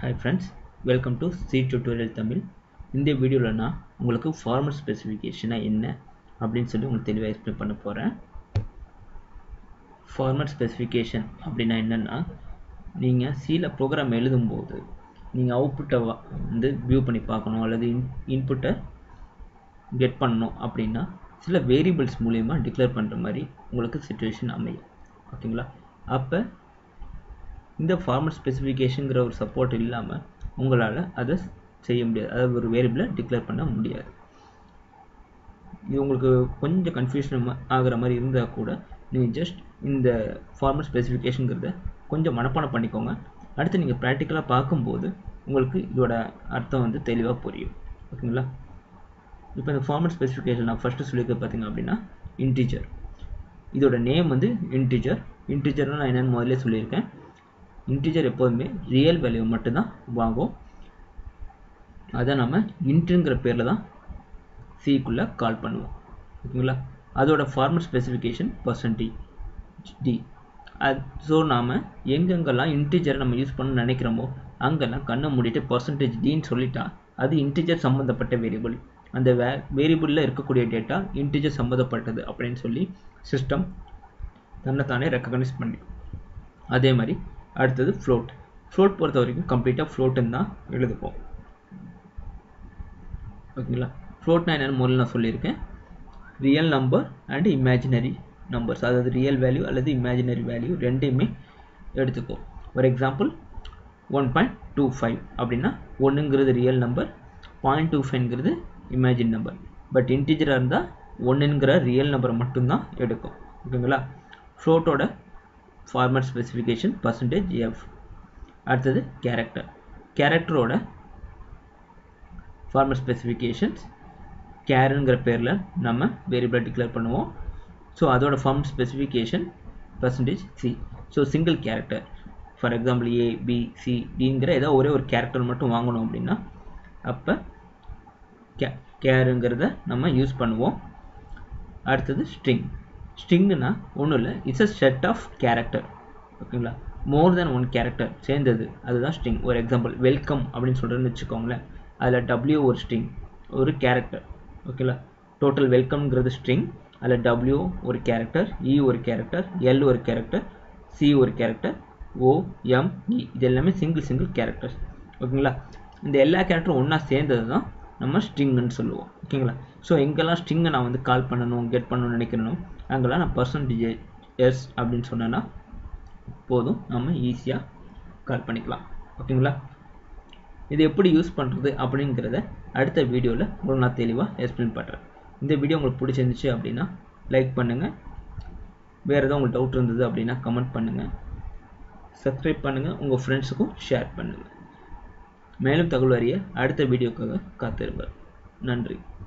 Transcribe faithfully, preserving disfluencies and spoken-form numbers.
Hi friends, welcome to C Tutorial Tamil. இந்த வீடியோல நான் உங்களுக்கு ஃபார்மட் ஸ்பெசிஃபிகேஷனா என்ன அப்படினு சொல்லி உங்களுக்கு தெளிவா எக்ஸ்பிளைன் பண்ண போறேன். ஃபார்மட் ஸ்பெசிஃபிகேஷன் அப்படினா என்னன்னா நீங்க C ல ப்ரோகிராம் எழுதும்போது நீங்க அவுட்புட்டை வந்து வியூ பண்ணி பார்க்கணும் அல்லது இன்புட்டை கெட் பண்ணனும் அப்படினா சில வேரியபிள்ஸ் மூலமா டிக்ளேர் பண்ற மாதிரி உங்களுக்கு சிச்சுவேஷன் அமையும். ஓகேங்களா? அப்ப இந்த ஃபார்மட் ஸ்பெசிஃபிகேஷன்ங்கற ஒரு சப்போர்ட் இல்லாம உங்களால அத செய்ய முடியாது. அதாவது ஒரு வேரியபிளை டிக்ளேர் பண்ண முடியாது. இது உங்களுக்கு கொஞ்சம் கன்ஃபியூஷன் ஆகுற மாதிரி இருந்தா கூட நீங்க ஜஸ்ட் இந்த ஃபார்மட் ஸ்பெசிஃபிகேஷன்ங்கறத கொஞ்சம் மனப்பாடம் பண்ணிக்கோங்க. அடுத்து நீங்க பிராக்டிகலா பார்க்கும்போது உங்களுக்கு இதோட அர்த்தம் வந்து தெளிவா புரியும். ஓகேங்களா? இப்போ இந்த ஃபார்மட் ஸ்பெசிஃபிகேஷன் நான் ஃபர்ஸ்ட் சொல்லிருக்க பாத்தீங்க அப்படினா இன்டிஜர். இதோட நேம் வந்து இன்டிஜர். இன்டிஜர்னா நான் என்னன்னு முதல்ல சொல்லிருக்கேன். இன்டிஜர் எப்பவுமே ரியல் வேல்யூ மட்டும் தான் வாங்கும். அத நாம இன்ட்ங்கற பேர்ல தான் C குள்ள கால் பண்ணுவோம். ஓகேங்களா? அதோட ஃபார்மட் ஸ்பெசிஃபிகேஷன் %d. சோ நாம எங்கெங்கெல்லாம் இன்டிஜர் நம்ம யூஸ் பண்ண நினைக்கிறோமோ அங்கெல்லாம் கண்ணை மூடிட்டு %d ன்னு சொல்லிட்டா அது இன்டிஜர் சம்பந்தப்பட்ட வேரியபிள். அந்த வேரியபிள்ல இருக்கக்கூடிய டேட்டா இன்டிஜர் சம்பந்தப்பட்டது அப்படினு சொல்லி சிஸ்டம் தன்னை தானே ரெகக்னைஸ் பண்ணிக்கும். அதே மாதிரி அடுத்தது float. float பொறுத்த வரைக்கும் கம்ப்ளீட்டா float ன்னு தான் எழுதுவோம். ஓகேங்களா? float னா என்னன்னு முதல்ல நான் சொல்லிருக்கேன். Real number and imaginary numbers. அதாவது ரியல் வேல்யூ அல்லது இமேஜினரி வேல்யூ ரெண்டையுமே எடுத்துக்கோ. For example one point two five அப்படினா ஒன்னுங்கிறது real number, zero point two five ங்கிறது இமேஜின் நம்பர். பட் இன்டிஜரா இருந்தா ஒன்னுங்கிற ரியல் நம்பர் மட்டும் தான் எடுக்கும். ஓகேங்களா? float ஓட ஃபார்மட் ஸ்பெசிஃபிகேஷன் %f. அடுத்தது கேரக்டர். கேரக்டரோட ஃபார்மட் ஸ்பெசிஃபிகேஷன்ஸ் charங்கிற பேர்ல நம்ம வேரியபிளை டிக்ளேர் பண்ணுவோம். சோ அதோட format specification %c. So single character. For example a b c d ங்கற ஏதோ ஒரே ஒரு கேரக்டர் மட்டும் வாங்கணும் அப்படினா அப்ப charங்கிறத நம்ம யூஸ் பண்ணுவோம். அடுத்தது string. ஸ்ட்ரிங்னா ஒண்ணும் இல்ல, it's a set of character. ஓகேங்களா? more than one character சேர்ந்தது அதுதான் string. ஒரு எக்ஸாம்பிள் வெல்கம் அப்படினு சொல்றேன்னு வெச்சுக்கோங்களேன். அதுல w ஒரு string, ஒரு character. ஓகேங்களா? டோட்டல் வெல்கம்ங்கிறது string. அதுல w ஒரு character, e ஒரு character, l ஒரு character, c ஒரு character, o m e இது எல்லாமே சிங்கிள் சிங்கிள் characters. ஓகேங்களா? இந்த எல்லா கேரக்டரும் ஒண்ணா சேர்ந்தது தான் நம்ம string ன்னு சொல்லுவோம். ஓகேங்களா? சோ எங்கெல்லாம் string நான் வந்து கால் பண்ணனும் கெட் பண்ணனும் நினைக்கிறேனோ அங்கெல்லாம் நான் %s அப்படினு சொன்னேனா போதும், நம்ம ஈஸியா கால் பண்ணிக்கலாம். ஓகேங்களா? இது எப்படி யூஸ் பண்றது அப்படிங்கறத அடுத்த வீடியோல உங்களுக்கு நான் தெளிவா எக்ஸ்பிளைன் பண்றேன். இந்த வீடியோ உங்களுக்கு பிடிச்சிருந்துச்சு அப்படினா லைக் பண்ணுங்க. வேற ஏதாவது உங்களுக்கு டவுட் இருந்தது அப்படினா கமெண்ட் பண்ணுங்க. சப்ஸ்கிரைப் பண்ணுங்க, உங்க ஃப்ரெண்ட்ஸ்க்கும் ஷேர் பண்ணுங்க. மேலும் தகவல் அறிய அடுத்த வீடியோக்காக காத்திருங்கள். நன்றி.